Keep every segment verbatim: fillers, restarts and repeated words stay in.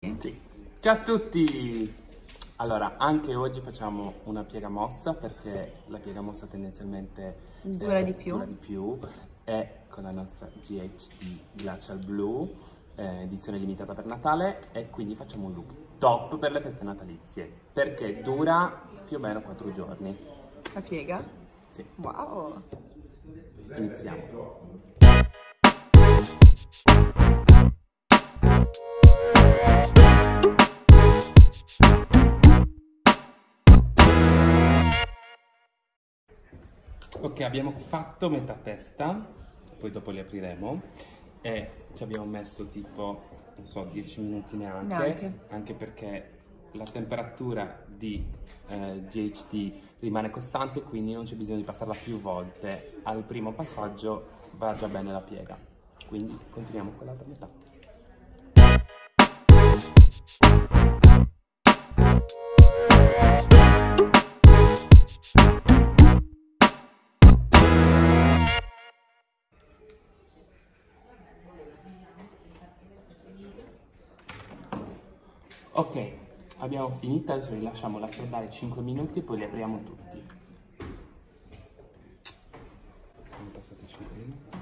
Sì. Ciao a tutti! Allora, anche oggi facciamo una piega mossa perché la piega mossa tendenzialmente dura eh, di più. dura di più e con la nostra G H D Glacial Blue, eh, edizione limitata per Natale, e quindi facciamo un look top per le feste natalizie perché dura più o meno quattro giorni. La piega? Sì. Wow! Iniziamo. Ok, abbiamo fatto metà testa, poi dopo li apriremo e ci abbiamo messo tipo, non so, dieci minuti neanche, Neanche. anche perché la temperatura di eh, G H D rimane costante, quindi non c'è bisogno di passarla più volte. Al primo passaggio va già bene la piega, quindi continuiamo con l'altra metà. Ok, abbiamo finito, adesso li lasciamo raffreddare cinque minuti e poi li apriamo tutti. Sono passati cinque minuti.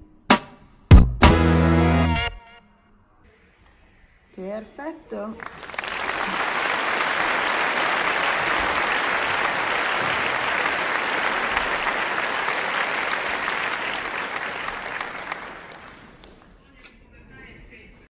Perfetto!